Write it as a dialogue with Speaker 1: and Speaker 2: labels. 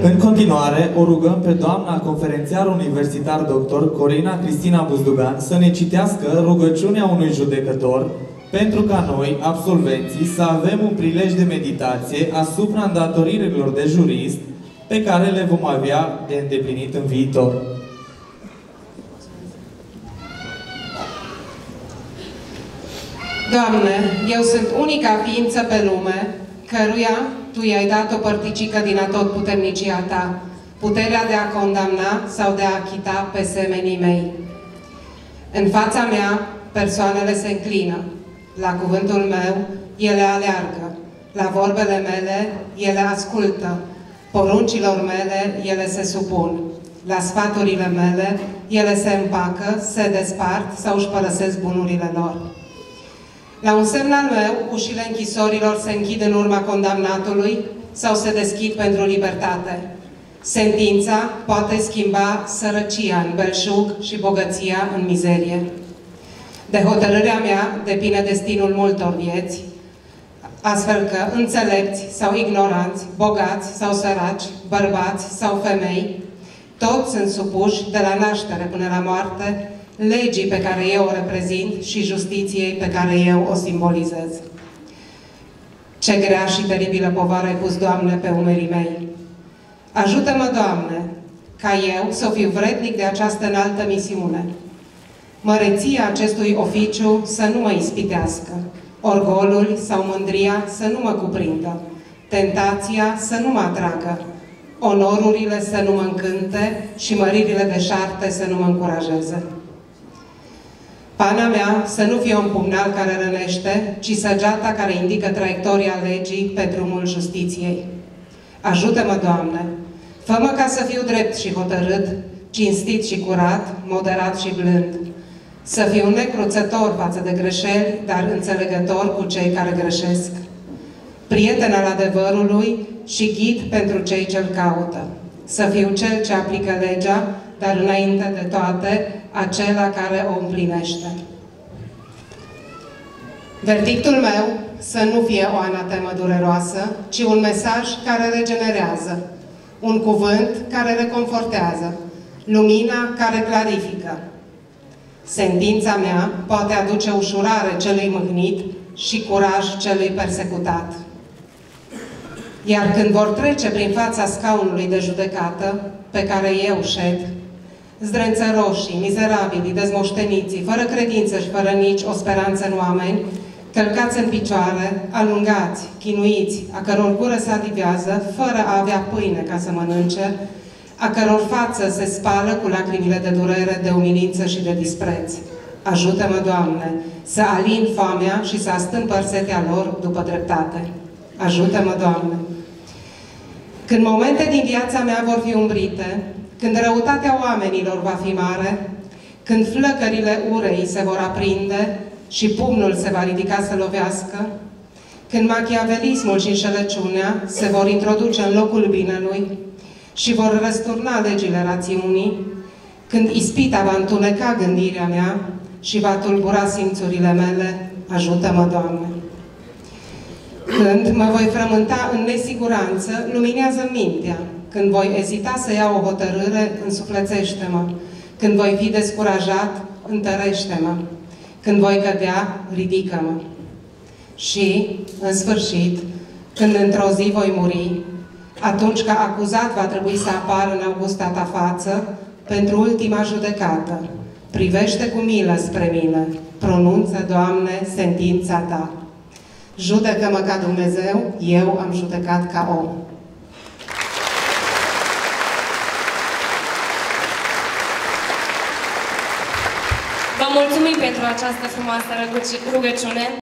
Speaker 1: În continuare, o rugăm pe doamna conferențiar universitar dr. Corina Cristina Buzdugan să ne citească rugăciunea unui judecător pentru ca noi, absolvenții, să avem un prilej de meditație asupra îndatoririlor de jurist pe care le vom avea de îndeplinit în viitor.
Speaker 2: Doamne, eu sunt unica ființă pe lume căruia Tu i-ai dat o părticică din atotputernicia Ta, puterea de a condamna sau de a achita pe semenii mei. În fața mea, persoanele se înclină. La cuvântul meu, ele aleargă. La vorbele mele, ele ascultă. Poruncilor mele, ele se supun. La sfaturile mele, ele se împacă, se despart sau își părăsesc bunurile lor. La un semn al meu, ușile închisorilor se închid în urma condamnatului sau se deschid pentru libertate. Sentința poate schimba sărăcia în belșug și bogăția în mizerie. De hotărârea mea depinde destinul multor vieți, astfel că înțelepți sau ignoranți, bogați sau săraci, bărbați sau femei, toți sunt supuși de la naștere până la moarte legii pe care eu o reprezint și justiției pe care eu o simbolizez. Ce grea și teribilă povară ai pus, Doamne, pe umerii mei. Ajută-mă, Doamne, ca eu să fiu vrednic de această înaltă misiune. Măreția acestui oficiu să nu mă ispitească, orgolul sau mândria să nu mă cuprindă, tentația să nu mă atragă, onorurile să nu mă încânte și măririle deșarte să nu mă încurajeze. Pana mea să nu fie un pumnal care rănește, ci săgeata care indică traiectoria legii pe drumul justiției. Ajută-mă, Doamne! Fă-mă ca să fiu drept și hotărât, cinstit și curat, moderat și blând. Să fiu necruțător față de greșeli, dar înțelegător cu cei care greșesc. Prieten al adevărului și ghid pentru cei ce-l caută. Să fiu cel ce aplică legea, dar înainte de toate, acela care o împlinește. Verdictul meu să nu fie o anatemă dureroasă, ci un mesaj care regenerează, un cuvânt care reconfortează, lumina care clarifică. Sentința mea poate aduce ușurare celui mâhnit și curaj celui persecutat. Iar când vor trece prin fața scaunului de judecată, pe care eu șed, zdrențăroșii, mizerabili, dezmoșteniții, fără credință și fără nici o speranță în oameni, călcați în picioare, alungați, chinuiți, a căror gură se alivează, fără a avea pâine ca să mănânce, a căror față se spală cu lacrimile de durere, de umilință și de dispreț. Ajută-mă, Doamne, să alin foamea și să astâmpăr setea lor după dreptate. Ajută-mă, Doamne! Când momente din viața mea vor fi umbrite, când răutatea oamenilor va fi mare, când flăcările urei se vor aprinde și pumnul se va ridica să lovească, când machiavelismul și înșelăciunea se vor introduce în locul binelui și vor răsturna legile rațiunii, când ispita va întuneca gândirea mea și va tulbura simțurile mele, ajută-mă, Doamne! Când mă voi frământa în nesiguranță, luminează mintea. Când voi ezita să iau o hotărâre, însuflețește-mă. Când voi fi descurajat, întărește-mă. Când voi cădea, ridică-mă. Și, în sfârșit, când într-o zi voi muri, atunci că acuzat va trebui să apară în augusta Ta față, pentru ultima judecată, privește cu milă spre mine, pronunță, Doamne, sentința Ta. Judecă-mă ca Dumnezeu, eu am judecat ca om.
Speaker 3: Vă mulțumim pentru această frumoasă rugăciune.